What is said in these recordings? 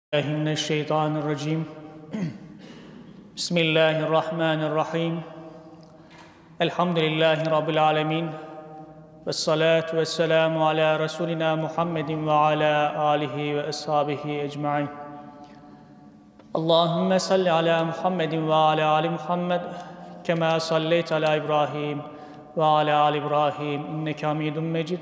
من الشيطان الرجيم بسم الله الرحمن الرحيم الحمد لله رب العالمين والصلاة والسلام على رسولنا محمد وعلى آله وأصحابه أجمعين اللهم صل على محمد وعلى آل محمد كما صليت على إبراهيم وعلى آل إبراهيم إنك حميد مجيد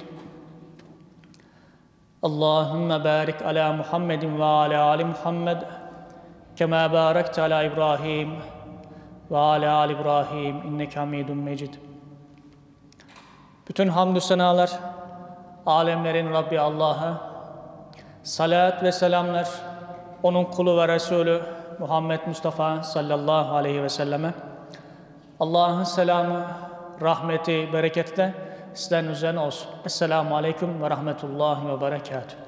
اللهم بارك على محمد وعلى آل محمد كما باركت على إبراهيم وعلى آل إبراهيم إنك حميد مجيد. Bütün hamdü senalar alemlerin Rabbi Allah'a, salat ve selamlar onun kulu ve Resulü Muhammed Mustafa sallallahu aleyhi ve selleme. Allah'ın selamı, rahmeti, bereketi de sizlerin üzerine olsun. Esselamu aleyküm ve rahmetullahi ve berekatuhu.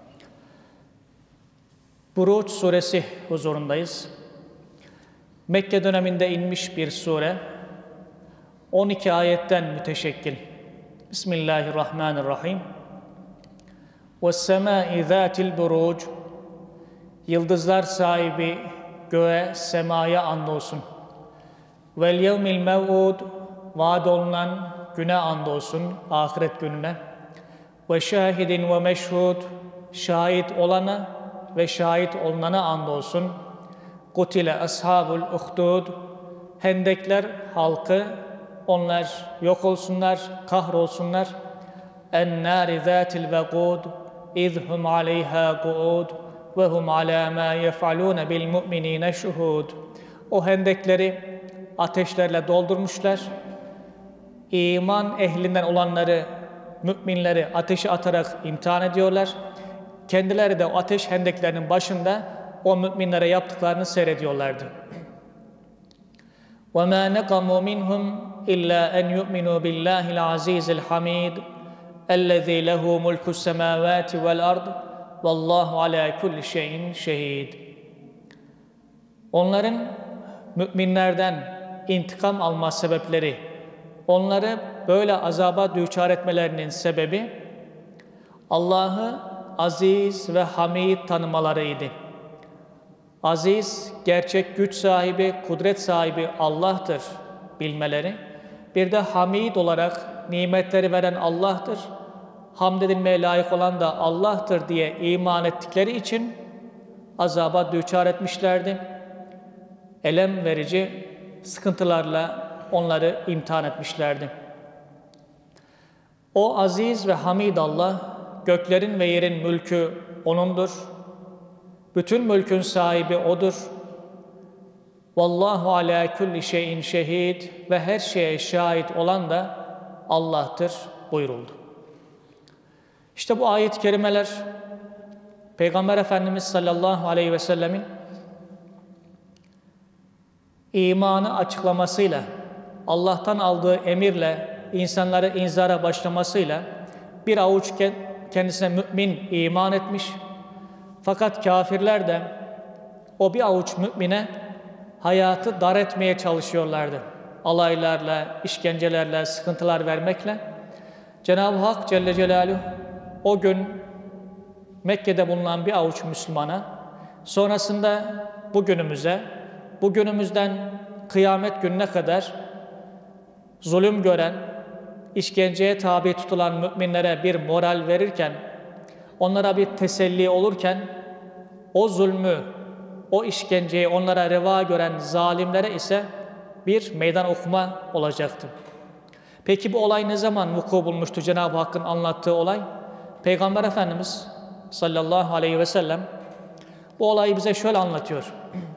Buruç suresi huzurundayız. Mekke döneminde inmiş bir sure. 12 ayetten müteşekkil. Bismillahirrahmanirrahim. وَالسَّمَاءِ ذَاتِ الْبُرُوجِ Yıldızlar sahibi göğe, semaya andolsun. وَالْيَوْمِ الْمَوْعُودِ Vaad olunan güne andolsun, ahiret gününe. وَشَاهِدٍ وَمَشْهُودٍ Şahit olana ve şahit olunana andolsun. قُتِلَ أَصْحَابُ الْاُخْدُودِ Hendekler halkı, onlar yok olsunlar, kahrolsunlar. اَنَّارِ ذَاتِ الْوَقُودِ اِذْ هُمْ عَلَيْهَا قُعُودٌ وَهُمْ عَلَى مَا يَفْعَلُونَ بِالْمُؤْمِنِينَ شُهُودٌ O hendekleri ateşlerle doldurmuşlar. İman ehlinden olanları, müminleri ateşe atarak imtihan ediyorlar. Kendileri de o ateş hendeklerinin başında o müminlere yaptıklarını seyrediyorlardı. وَمَا نَقَمُوا مِنْهُمْ إِلَّا أَنْ يُؤْمِنُوا بِاللّٰهِ الْعَز۪يزِ الْحَم۪يدِ اَلَّذ۪ي لَهُ مُلْكُ السَّمَاوَاتِ وَالْأَرْضِ وَاللّٰهُ عَلَى كُلِّ شَيْءٍ شَه۪يدٍ Onların müminlerden intikam alma sebepleri, onları böyle azaba düçar etmelerinin sebebi Allah'ı aziz ve hamid tanımalarıydı. Aziz, gerçek güç sahibi, kudret sahibi Allah'tır bilmeleri. Bir de hamid olarak nimetleri veren Allah'tır, hamd edilmeye layık olan da Allah'tır diye iman ettikleri için azaba düçar etmişlerdi. Elem verici sıkıntılarla onları imtihan etmişlerdi. O aziz ve hamid Allah, göklerin ve yerin mülkü O'nundur. Bütün mülkün sahibi O'dur. Vallahu ala kulli şeyin şehid ve her şeye şahit olan da Allah'tır buyuruldu. İşte bu ayet-i kerimeler Peygamber Efendimiz sallallahu aleyhi ve sellemin imanı açıklamasıyla, Allah'tan aldığı emirle, insanları inzara başlamasıyla bir avuç kendisine mümin iman etmiş. Fakat kafirler de o bir avuç mümine hayatı dar etmeye çalışıyorlardı. Alaylarla, işkencelerle, sıkıntılar vermekle. Cenab-ı Hak Celle Celaluhu o gün Mekke'de bulunan bir avuç Müslümana, sonrasında bugünümüzden kıyamet gününe kadar zulüm gören, işkenceye tabi tutulan müminlere bir moral verirken, onlara bir teselli olurken, o zulmü, o işkenceyi onlara reva gören zalimlere ise bir meydan okuma olacaktı. Peki bu olay ne zaman vuku bulmuştu Cenab-ı Hakk'ın anlattığı olay? Peygamber Efendimiz sallallahu aleyhi ve sellem bu olayı bize şöyle anlatıyor.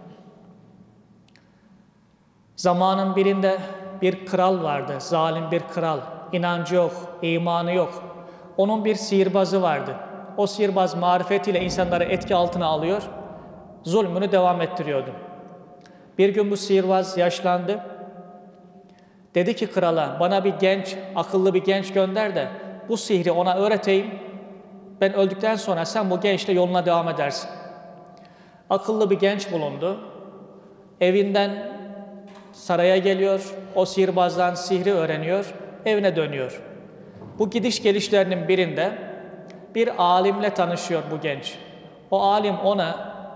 Zamanın birinde bir kral vardı, zalim bir kral. İnancı yok, imanı yok. Onun bir sihirbazı vardı. O sihirbaz marifetiyle insanları etki altına alıyor, zulmünü devam ettiriyordu. Bir gün bu sihirbaz yaşlandı. Dedi ki krala, bana bir genç, akıllı bir genç gönder de bu sihri ona öğreteyim. Ben öldükten sonra sen bu gençle yoluna devam edersin. Akıllı bir genç bulundu. Evinden saraya geliyor, o sihirbazdan sihri öğreniyor, evine dönüyor. Bu gidiş gelişlerinin birinde bir alimle tanışıyor bu genç. O alim ona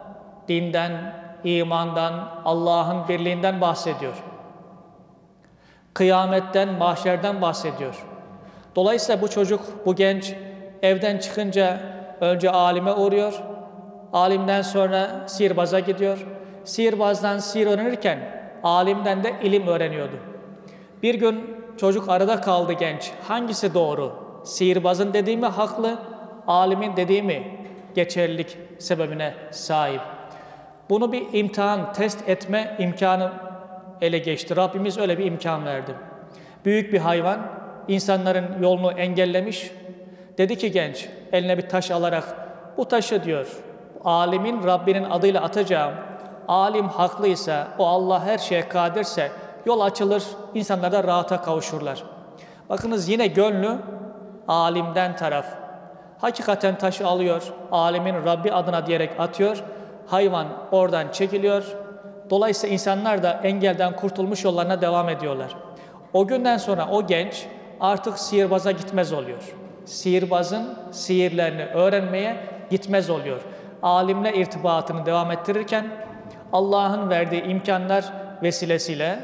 dinden, imandan, Allah'ın birliğinden bahsediyor. Kıyametten, mahşerden bahsediyor. Dolayısıyla bu çocuk, bu genç evden çıkınca önce alime uğruyor. Alimden sonra sihirbaza gidiyor. Sihirbazdan sihir öğrenirken alimden de ilim öğreniyordu. Bir gün çocuk arada kaldı genç. Hangisi doğru? Sihirbazın dediği mi haklı, alimin dediği mi geçerlilik sebebine sahip? Bunu bir imtihan, test etme imkanı ele geçti. Rabbimiz öyle bir imkan verdi. Büyük bir hayvan insanların yolunu engellemiş. Dedi ki genç eline bir taş alarak bu taşı diyor alimin Rabbinin adıyla atacağım. Alim haklıysa, o Allah her şeye kadirse yol açılır, insanlar da rahata kavuşurlar. Bakınız yine gönlü alimden taraf. Hakikaten taşı alıyor, alimin Rabbi adına diyerek atıyor. Hayvan oradan çekiliyor. Dolayısıyla insanlar da engelden kurtulmuş yollarına devam ediyorlar. O günden sonra o genç artık sihirbaza gitmez oluyor. Sihirbazın sihirlerini öğrenmeye gitmez oluyor. Alimle irtibatını devam ettirirken Allah'ın verdiği imkanlar vesilesiyle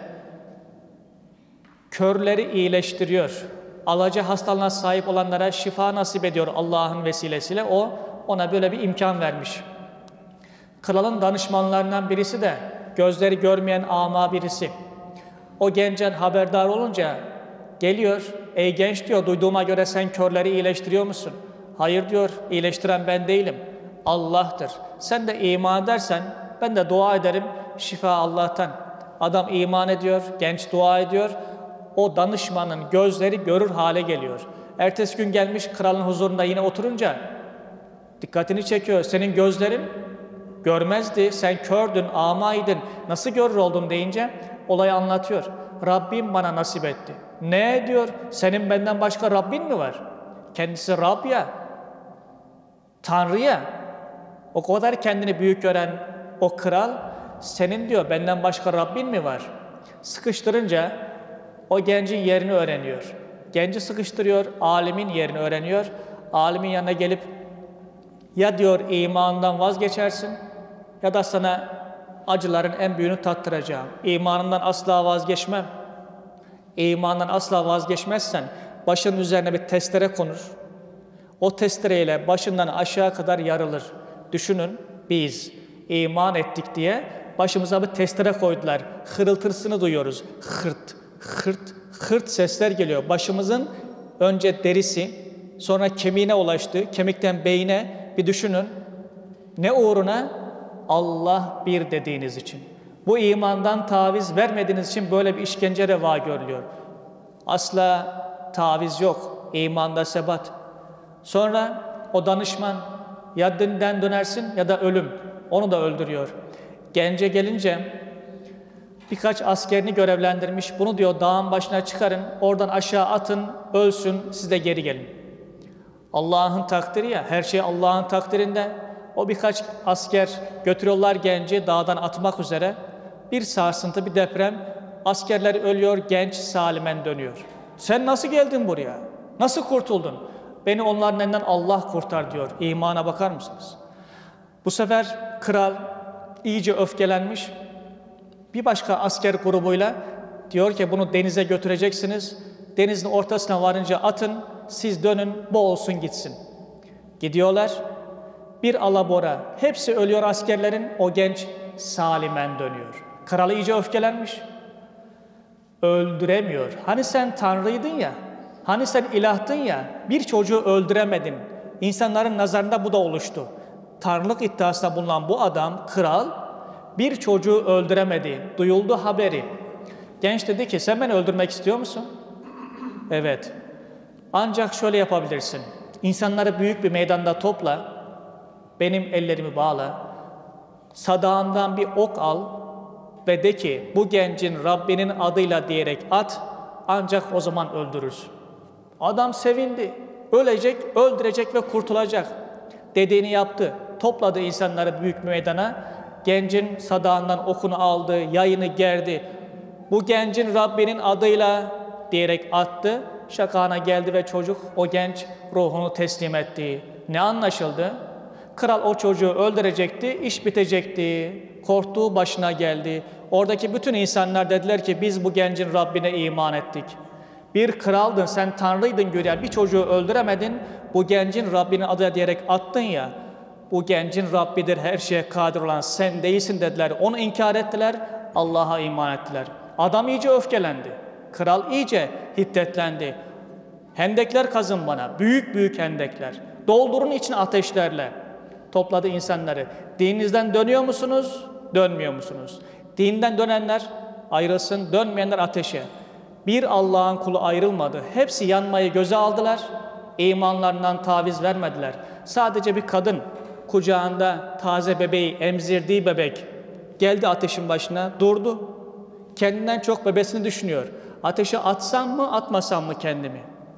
körleri iyileştiriyor. Alaca hastalığına sahip olanlara şifa nasip ediyor Allah'ın vesilesiyle. O ona böyle bir imkan vermiş. Kralın danışmanlarından birisi de gözleri görmeyen ama birisi. O gencen haberdar olunca geliyor. Ey genç diyor, duyduğuma göre sen körleri iyileştiriyor musun? Hayır diyor, iyileştiren ben değilim. Allah'tır. Sen de iman edersen ben de dua ederim, şifa Allah'tan. Adam iman ediyor, genç dua ediyor. O danışmanın gözleri görür hale geliyor. Ertesi gün gelmiş kralın huzurunda yine oturunca dikkatini çekiyor. Senin gözlerin görmezdi, sen kördün, amaydın, nasıl görür oldun deyince olayı anlatıyor. Rabbim bana nasip etti. Ne diyor? Senin benden başka Rabbin mi var? Kendisi Rab ya, Tanrı ya. O kadar kendini büyük gören o kral, senin diyor benden başka Rabbin mi var? Sıkıştırınca o gencin yerini öğreniyor. Genci sıkıştırıyor, alimin yerini öğreniyor. Alimin yanına gelip ya diyor imanından vazgeçersin ya da sana acıların en büyüğünü tattıracağım. İmanından asla vazgeçmem. İmandan asla vazgeçmezsen başının üzerine bir testere konur. O testereyle başından aşağı kadar yarılır. Düşünün, biz iman ettik diye başımıza bir testere koydular. Hırıltısını duyuyoruz. Hırt, hırt, hırt sesler geliyor. Başımızın önce derisi, sonra kemiğine ulaştı. Kemikten beyine bir düşünün. Ne uğruna? Allah bir dediğiniz için. Bu imandan taviz vermediğiniz için böyle bir işkence reva görülüyor. Asla taviz yok. İmanda sebat. Sonra o danışman ya dinden dönersin ya da ölüm. Onu da öldürüyor. Gence gelince birkaç askerini görevlendirmiş. Bunu diyor dağın başına çıkarın, oradan aşağı atın, ölsün, siz de geri gelin. Allah'ın takdiri ya, her şey Allah'ın takdirinde. O birkaç asker götürüyorlar genci dağdan atmak üzere. Bir sarsıntı, bir deprem. Askerler ölüyor, genç salimen dönüyor. Sen nasıl geldin buraya? Nasıl kurtuldun? Beni onların elinden Allah kurtar diyor. İmana bakar mısınız? Bu sefer kral iyice öfkelenmiş. Bir başka asker grubuyla diyor ki bunu denize götüreceksiniz. Denizin ortasına varınca atın, siz dönün, boğulsun gitsin. Gidiyorlar. Bir alabora, hepsi ölüyor askerlerin, o genç salimen dönüyor. Kral iyice öfkelenmiş. Öldüremiyor. Hani sen Tanrı'ydın ya, hani sen ilahtın ya, bir çocuğu öldüremedin. İnsanların nazarında bu da oluştu. Tanrılık iddiasında bulunan bu adam, kral, bir çocuğu öldüremedi. Duyuldu haberi. Genç dedi ki, sen beni öldürmek istiyor musun? Evet. Ancak şöyle yapabilirsin. İnsanları büyük bir meydanda topla, benim ellerimi bağla, sadağından bir ok al ve de ki bu gencin Rabbinin adıyla diyerek at, ancak o zaman öldürürsün. Adam sevindi. Ölecek, öldürecek ve kurtulacak. Dediğini yaptı. Topladı insanları büyük meydana. Gencin sadağından okunu aldı, yayını gerdi. Bu gencin Rabbinin adıyla diyerek attı. Şakağına geldi ve çocuk, o genç ruhunu teslim etti. Ne anlaşıldı? Kral o çocuğu öldürecekti, iş bitecekti. Korktuğu başına geldi. Oradaki bütün insanlar dediler ki biz bu gencin Rabbine iman ettik. Bir kraldın, sen Tanrı'ydın güya, bir çocuğu öldüremedin, bu gencin Rabbinin adı diyerek attın ya, bu gencin Rabbidir, her şeye kadir olan sen değilsin dediler. Onu inkar ettiler, Allah'a iman ettiler. Adam iyice öfkelendi. Kral iyice hiddetlendi. Hendekler kazın bana, büyük büyük hendekler. Doldurun içine ateşlerle. Topladı insanları. Dininizden dönüyor musunuz, dönmüyor musunuz? Dinden dönenler ayrılsın, dönmeyenler ateşe. Bir Allah'ın kulu ayrılmadı. Hepsi yanmayı göze aldılar. İmanlarından taviz vermediler. Sadece bir kadın kucağında taze bebeği, emzirdiği bebek geldi ateşin başına, durdu. Kendinden çok bebesini düşünüyor. Ateşe atsam mı, atmasam mı kendimi?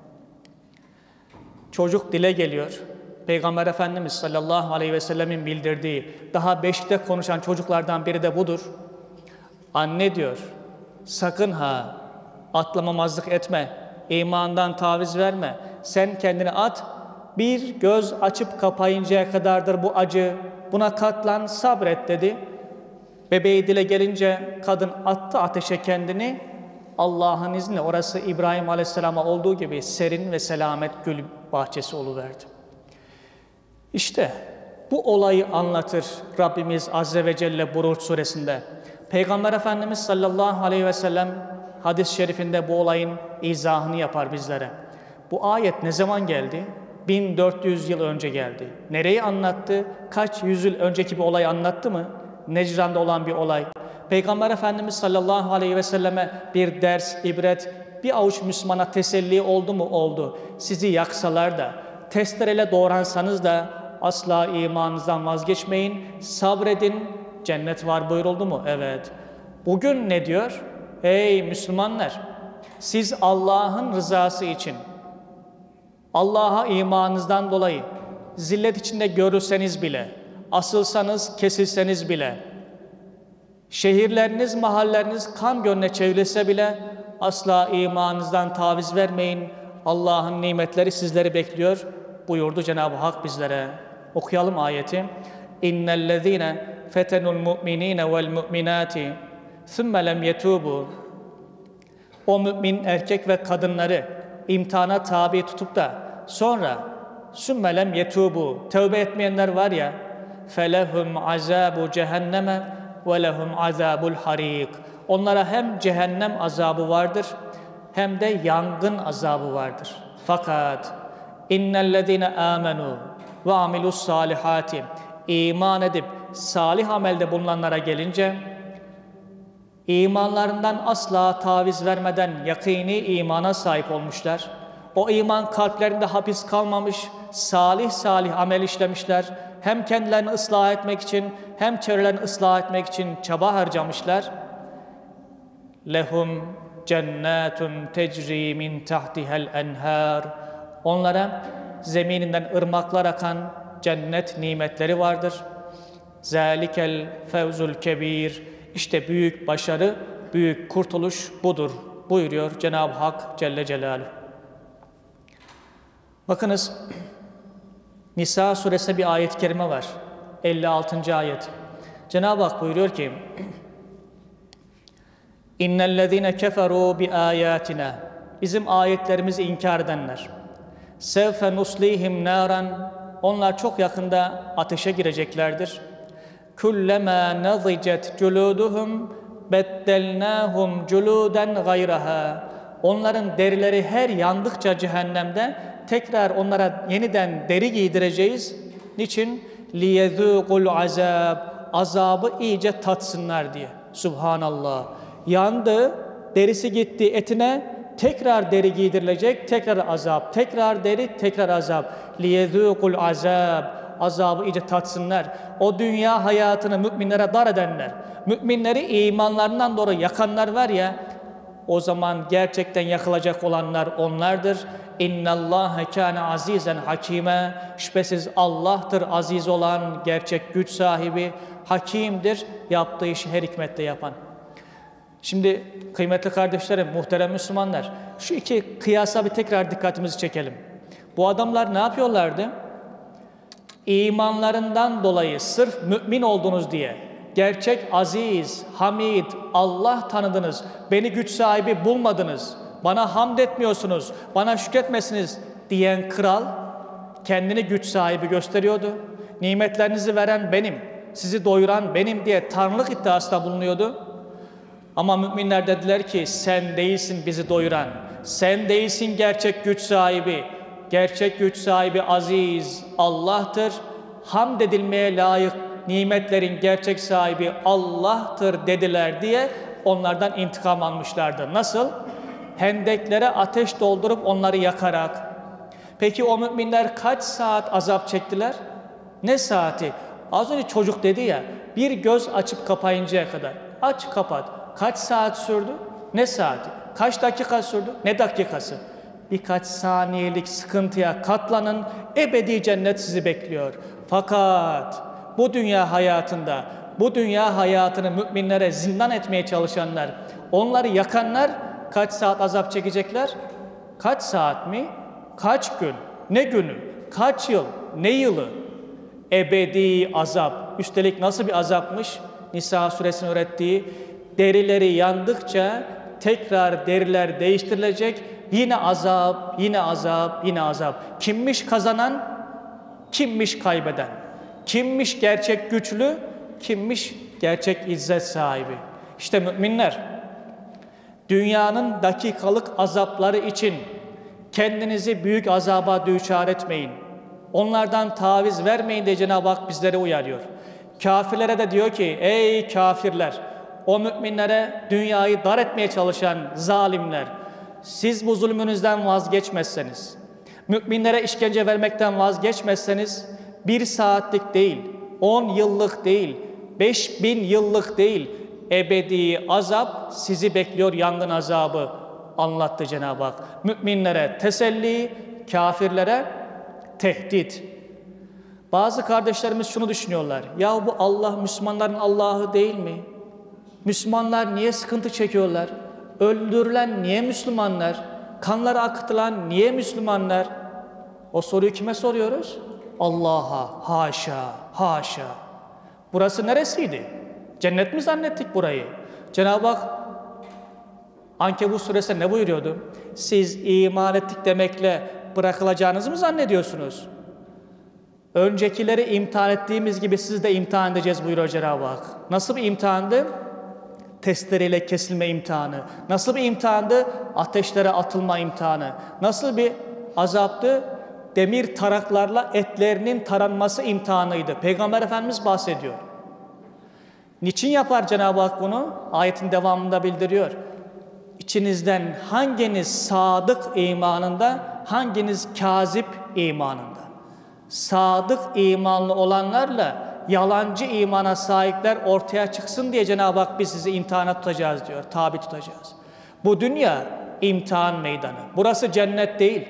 Çocuk dile geliyor. Peygamber Efendimiz sallallahu aleyhi ve sellemin bildirdiği, daha beşikte konuşan çocuklardan biri de budur. Anne diyor, sakın ha atlamamazlık etme, imandan taviz verme. Sen kendini at, bir göz açıp kapayıncaya kadardır bu acı, buna katlan, sabret dedi. Bebeği dile gelince kadın attı ateşe kendini. Allah'ın izniyle orası İbrahim Aleyhisselam'a olduğu gibi serin ve selamet gül bahçesi oluverdi. İşte bu olayı anlatır Rabbimiz Azze ve Celle Buruç suresinde. Peygamber Efendimiz sallallahu aleyhi ve sellem hadis-i şerifinde bu olayın izahını yapar bizlere. Bu ayet ne zaman geldi? 1400 yıl önce geldi. Nereyi anlattı? Kaç yüzyıl önceki bir olay anlattı mı? Necran'da olan bir olay. Peygamber Efendimiz sallallahu aleyhi ve selleme bir ders, ibret, bir avuç Müslümana teselli oldu mu? Oldu. Sizi yaksalar da, testereyle doğransanız da asla imanınızdan vazgeçmeyin, sabredin, cennet var buyuruldu mu? Evet. Bugün ne diyor? Ey Müslümanlar! Siz Allah'ın rızası için, Allah'a imanınızdan dolayı zillet içinde görülseniz bile, asılsanız, kesilseniz bile, şehirleriniz, mahalleriniz kan gölüne çevrilse bile asla imanınızdan taviz vermeyin. Allah'ın nimetleri sizleri bekliyor buyurdu Cenab-ı Hak bizlere. Okuyalım ayeti. İnnellezîne fetenul mu'minîne vel mu'minâti thumme lem yetûbû. O mümin erkek ve kadınları imtihana tabi tutup da sonra sümme lem yetûbû, tövbe etmeyenler var ya, felehum azâbu cehenneme ve lehum azâbul harik. Onlara hem cehennem azabı vardır hem de yangın azabı vardır. Fakat innellezîne âmenû ve amilus salihâti, iman edip salih amelde bulunanlara gelince, imanlarından asla taviz vermeden yakîni imana sahip olmuşlar. O iman kalplerinde hapis kalmamış, salih amel işlemişler. Hem kendilerini ıslah etmek için hem çevrelerini ıslah etmek için çaba harcamışlar. Lehum cennetun tecri min tahtihel enhar. Onlara zemininden ırmaklar akan cennet nimetleri vardır. Zalikel fevzul kebir. İşte büyük başarı, büyük kurtuluş budur buyuruyor Cenab-ı Hak Celle Celaluhu. Bakınız, Nisa suresinde bir ayet-i kerime var. 56. ayet. Cenab-ı Hak buyuruyor ki: İnnellezîne keferû bi âyâtinâ. Bizim ayetlerimizi inkar edenler. Sevfe nuslihim nâran. Onlar çok yakında ateşe gireceklerdir. Kullemâ nazicet culuduhum beddelnâhum culuden gayraha. Onların derileri her yandıkça cehennemde tekrar onlara yeniden deri giydireceğiz. Niçin? لِيَذُوقُ الْعَذَابِ. Azabı iyice tatsınlar diye. Subhanallah. Yandı, derisi gitti etine, tekrar deri giydirilecek, tekrar azap, tekrar deri, tekrar azap. لِيَذُوقُ الْعَذَابِ. Azabı iyice tatsınlar. O dünya hayatını müminlere dar edenler, müminleri imanlarından dolayı yakanlar var ya, o zaman gerçekten yakılacak olanlar onlardır. İnnallâhe kâne azîzen hakîme. Şüphesiz Allah'tır aziz olan, gerçek güç sahibi, hakimdir, yaptığı işi her hikmetle yapan. Şimdi kıymetli kardeşlerim, muhterem Müslümanlar, şu iki kıyasa bir tekrar dikkatimizi çekelim. Bu adamlar ne yapıyorlardı? İmanlarından dolayı sırf mümin oldunuz diye gerçek aziz, hamid, Allah tanıdınız, beni güç sahibi bulmadınız, bana hamd etmiyorsunuz, bana şükretmesiniz diyen kral kendini güç sahibi gösteriyordu. Nimetlerinizi veren benim, sizi doyuran benim diye tanrılık iddiasında bulunuyordu. Ama müminler dediler ki sen değilsin bizi doyuran, sen değilsin gerçek güç sahibi. Gerçek güç sahibi aziz Allah'tır. Hamd edilmeye layık nimetlerin gerçek sahibi Allah'tır dediler diye onlardan intikam almışlardı. Nasıl? Hendeklere ateş doldurup onları yakarak. Peki o müminler kaç saat azap çektiler? Ne saati? Az önce çocuk dedi ya, bir göz açıp kapayıncaya kadar. Aç kapat. Kaç saat sürdü? Ne saati? Kaç dakika sürdü? Ne dakikası? Birkaç saniyelik sıkıntıya katlanın, ebedi cennet sizi bekliyor. Fakat bu dünya hayatında, bu dünya hayatını müminlere zindan etmeye çalışanlar, onları yakanlar kaç saat azap çekecekler? Kaç saat mi? Kaç gün? Ne günü? Kaç yıl? Ne yılı? Ebedi azap. Üstelik nasıl bir azapmış? Nisa suresinin öğrettiği, derileri yandıkça tekrar deriler değiştirilecek, yine azap, yine azap, yine azap. Kimmiş kazanan? Kimmiş kaybeden? Kimmiş gerçek güçlü? Kimmiş gerçek izzet sahibi? İşte müminler, dünyanın dakikalık azapları için kendinizi büyük azaba düçar etmeyin. Onlardan taviz vermeyin diye Cenab-ı Hak bizleri uyarıyor. Kafirlere de diyor ki, ey kafirler, o müminlere dünyayı dar etmeye çalışan zalimler, siz bu zulmünüzden vazgeçmezseniz, müminlere işkence vermekten vazgeçmezseniz, 1 saatlik değil, 10 yıllık değil, 5000 yıllık değil, ebedi azap sizi bekliyor, yangın azabı anlattı Cenab-ı Hak. Müminlere teselli, kafirlere tehdit. Bazı kardeşlerimiz şunu düşünüyorlar, ya bu Allah Müslümanların Allah'ı değil mi? Müslümanlar niye sıkıntı çekiyorlar? Öldürülen niye Müslümanlar? Kanları akıtılan niye Müslümanlar? O soruyu kime soruyoruz? Allah'a. Haşa, haşa. Burası neresiydi? Cennet mi zannettik burayı? Cenab-ı Hak Ankebut suresinde ne buyuruyordu? Siz iman ettik demekle bırakılacağınızı mı zannediyorsunuz? Öncekileri imtihan ettiğimiz gibi sizi de imtihan edeceğiz buyuruyor Cenab-ı Hak. Nasıl bir imtihandı? Testereyle kesilme imtihanı. Nasıl bir imtihandı? Ateşlere atılma imtihanı. Nasıl bir azaptı? Demir taraklarla etlerinin taranması imtihanıydı. Peygamber Efendimiz bahsediyor. Niçin yapar Cenab-ı Hak bunu? Ayetin devamında bildiriyor. İçinizden hanginiz sadık imanında, hanginiz kazip imanında? Sadık imanlı olanlarla yalancı imana sahipler ortaya çıksın diye Cenab-ı Hak biz sizi imtihana tutacağız diyor, tabi tutacağız. Bu dünya imtihan meydanı. Burası cennet değil.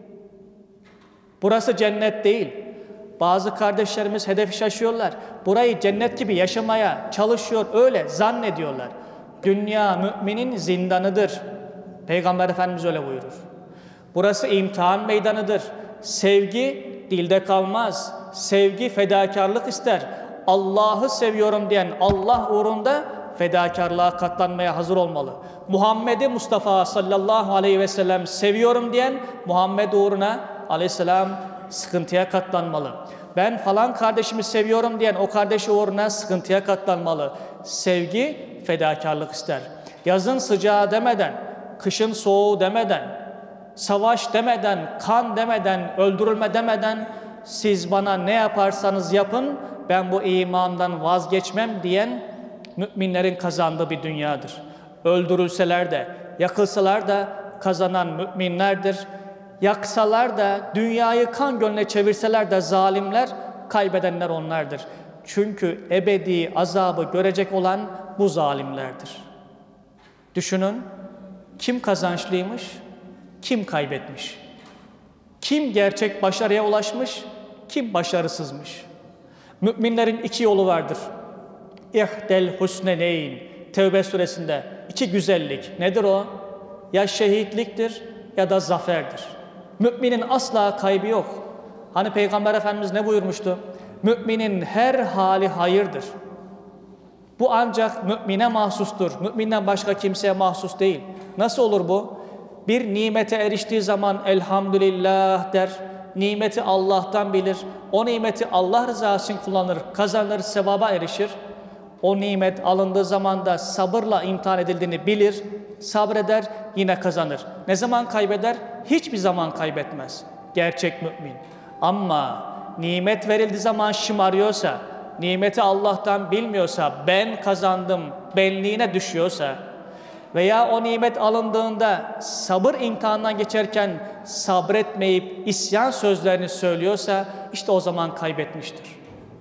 Burası cennet değil. Bazı kardeşlerimiz hedefi şaşıyorlar. Burayı cennet gibi yaşamaya çalışıyor, öyle zannediyorlar. Dünya müminin zindanıdır. Peygamber Efendimiz öyle buyurur. Burası imtihan meydanıdır. Sevgi dilde kalmaz. Sevgi fedakarlık ister. Allah'ı seviyorum diyen Allah uğrunda fedakarlığa katlanmaya hazır olmalı. Muhammed'i Mustafa sallallahu aleyhi ve sellem seviyorum diyen Muhammed uğruna aleyhisselam sıkıntıya katlanmalı. Ben falan kardeşimi seviyorum diyen o kardeşi uğruna sıkıntıya katlanmalı. Sevgi fedakarlık ister. Yazın sıcağı demeden, kışın soğuğu demeden, savaş demeden, kan demeden, öldürülme demeden siz bana ne yaparsanız yapın ben bu imandan vazgeçmem diyen müminlerin kazandığı bir dünyadır. Öldürülseler de, yakılsalar da kazanan müminlerdir. Yaksalar da, dünyayı kan gölüne çevirseler de zalimler, kaybedenler onlardır. Çünkü ebedi azabı görecek olan bu zalimlerdir. Düşünün, kim kazançlıymış, kim kaybetmiş? Kim gerçek başarıya ulaşmış, kim başarısızmış? Müminlerin 2 yolu vardır. İhdel husneneyn, Tevbe suresinde 2 güzellik. Nedir o? Ya şehitliktir ya da zaferdir. Müminin asla kaybı yok. Hani Peygamber Efendimiz ne buyurmuştu? Müminin her hali hayırdır. Bu ancak mümine mahsustur. Müminden başka kimseye mahsus değil. Nasıl olur bu? Bir nimete eriştiği zaman elhamdülillah der. Nimeti Allah'tan bilir. O nimeti Allah rızası için kullanır, kazanır, sevaba erişir. O nimet alındığı zaman da sabırla imtihan edildiğini bilir, sabreder, yine kazanır. Ne zaman kaybeder? Hiçbir zaman kaybetmez. Gerçek mümin. Ama nimet verildiği zaman şımarıyorsa, nimeti Allah'tan bilmiyorsa, ben kazandım, benliğine düşüyorsa veya o nimet alındığında sabır imtihanından geçerken sabretmeyip isyan sözlerini söylüyorsa, işte o zaman kaybetmiştir.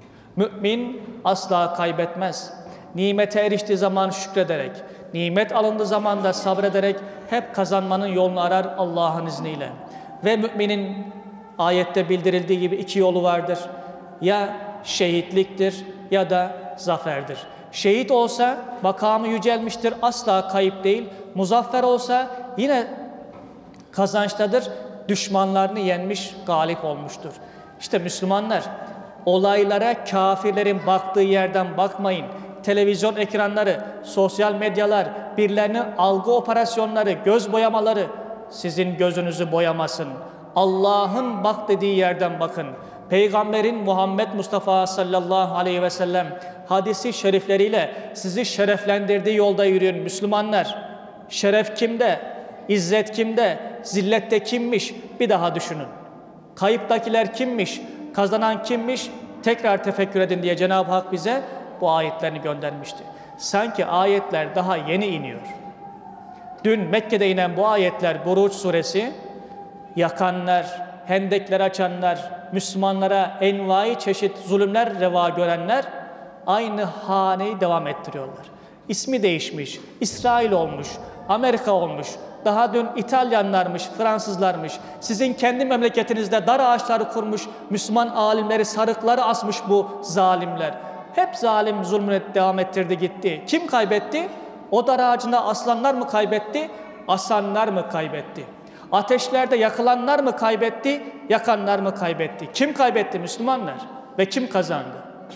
Mümin asla kaybetmez. Nimete eriştiği zaman şükrederek, nimet alındığı zaman da sabrederek hep kazanmanın yolunu arar Allah'ın izniyle. Ve müminin ayette bildirildiği gibi iki yolu vardır. Ya şehitliktir ya da zaferdir. Şehit olsa makamı yücelmiştir, asla kayıp değil. Muzaffer olsa yine kazançtadır, düşmanlarını yenmiş, galip olmuştur. İşte Müslümanlar, olaylara kafirlerin baktığı yerden bakmayın. Televizyon ekranları, sosyal medyalar, birilerinin algı operasyonları, göz boyamaları sizin gözünüzü boyamasın. Allah'ın bak dediği yerden bakın. Peygamberin Muhammed Mustafa sallallahu aleyhi ve sellem hadisi şerifleriyle sizi şereflendirdiği yolda yürüyün Müslümanlar. Şeref kimde? İzzet kimde? Zillette kimmiş? Bir daha düşünün. Kayıptakiler kimmiş? Kazanan kimmiş? Tekrar tefekkür edin diye Cenab-ı Hak bize bu ayetlerini göndermişti. Sanki ayetler daha yeni iniyor. Dün Mekke'de inen bu ayetler, Buruç suresi, yakanlar, hendekler açanlar, Müslümanlara envai çeşit zulümler reva görenler aynı haneyi devam ettiriyorlar. İsmi değişmiş, İsrail olmuş, Amerika olmuş, daha dün İtalyanlarmış, Fransızlarmış, sizin kendi memleketinizde dar ağaçları kurmuş, Müslüman alimleri sarıkları asmış bu zalimler. Hep zalim zulmüne devam ettirdi gitti. Kim kaybetti? O dar ağacında aslanlar mı kaybetti? Asanlar mı kaybetti? Ateşlerde yakılanlar mı kaybetti? Yakanlar mı kaybetti? Kim kaybetti Müslümanlar? Ve kim kazandı?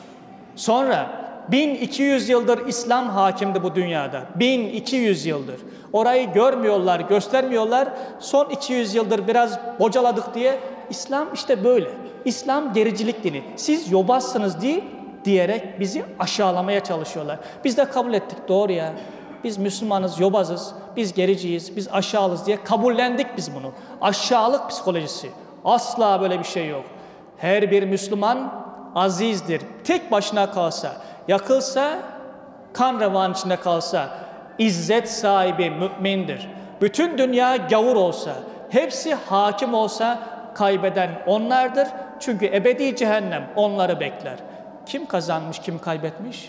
Sonra 1200 yıldır İslam hakimdi bu dünyada. 1200 yıldır. Orayı görmüyorlar, göstermiyorlar. Son 200 yıldır biraz bocaladık diye İslam işte böyle. İslam gericilik dini. Siz yobazsınız diyerek bizi aşağılamaya çalışıyorlar. Biz de kabul ettik, doğru ya. Biz Müslümanız, yobazız, biz gericiyiz, biz aşağılız diye kabullendik biz bunu. Aşağılık psikolojisi. Asla böyle bir şey yok. Her bir Müslüman azizdir. Tek başına kalsa, yakılsa, kan revan içinde kalsa, izzet sahibi mümindir. Bütün dünya gavur olsa, hepsi hakim olsa kaybeden onlardır. Çünkü ebedi cehennem onları bekler. Kim kazanmış, kim kaybetmiş?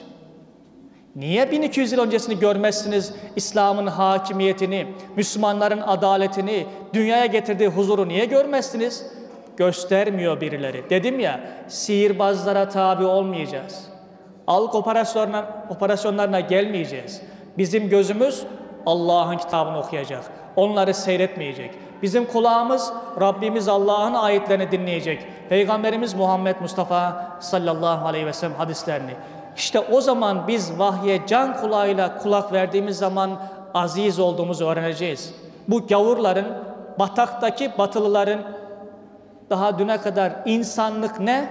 Niye 1200 yıl öncesini görmezsiniz? İslam'ın hakimiyetini, Müslümanların adaletini, dünyaya getirdiği huzuru niye görmezsiniz? Göstermiyor birileri. Dedim ya, sihirbazlara tabi olmayacağız. Algı operasyonlarına gelmeyeceğiz. Bizim gözümüz Allah'ın kitabını okuyacak. Onları seyretmeyecek. Bizim kulağımız Rabbimiz Allah'ın ayetlerini dinleyecek. Peygamberimiz Muhammed Mustafa sallallahu aleyhi ve sellem hadislerini. İşte o zaman biz vahye can kulağıyla kulak verdiğimiz zaman aziz olduğumuzu öğreneceğiz. Bu gavurların, bataktaki batılıların daha düne kadar insanlık ne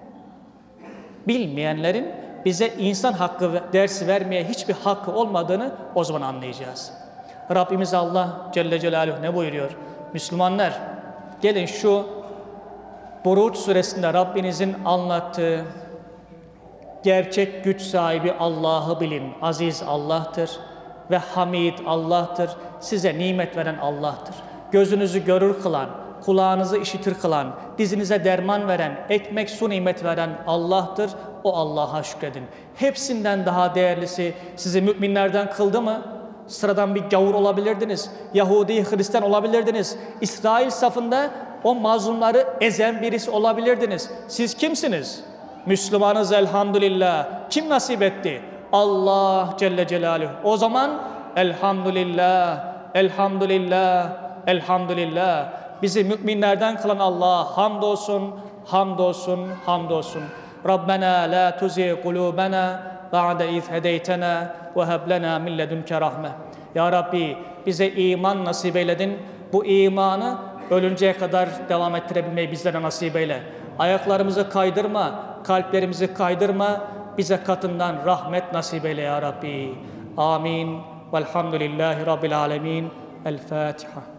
bilmeyenlerin bize insan hakkı dersi vermeye hiçbir hakkı olmadığını o zaman anlayacağız. Rabbimiz Allah Celle Celaluhu ne buyuruyor? Müslümanlar, gelin şu Buruç suresinde Rabbinizin anlattığı gerçek güç sahibi Allah'ı bilin. Aziz Allah'tır ve Hamid Allah'tır. Size nimet veren Allah'tır. Gözünüzü görür kılan, kulağınızı işitir kılan, dizinize derman veren, ekmek su nimet veren Allah'tır. O Allah'a şükredin. Hepsinden daha değerlisi sizi müminlerden kıldı mı? Sıradan bir gavur olabilirdiniz. Yahudi, Hristiyan olabilirdiniz. İsrail safında o mazlumları ezen birisi olabilirdiniz. Siz kimsiniz? Müslümanız elhamdülillah. Kim nasip etti? Allah Celle Celaluhu. O zaman elhamdülillah, elhamdülillah, elhamdülillah. Bizi müminlerden kılan Allah'a hamdolsun, hamdolsun, hamdolsun. Rabbena la tuzi kulubena ba'de iz hedeytena ve heb lena min ledunke rahme. Ya Rabbi bize iman nasip eyledin. Bu imanı ölünceye kadar devam ettirebilmeyi bizlere nasip eyle. Ayaklarımızı kaydırma, kalplerimizi kaydırma. Bize katından rahmet nasip eyle ya Rabbi. Amin. Velhamdülillahi Rabbil alemin. El Fatiha.